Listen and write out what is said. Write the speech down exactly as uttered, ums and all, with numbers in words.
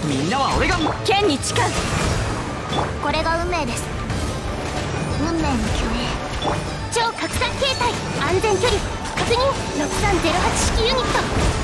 みんなは俺が剣に誓う。 これが運命です。運命の虚栄。超拡散形態安全距離確認。ろくさんゼロはち式ユニット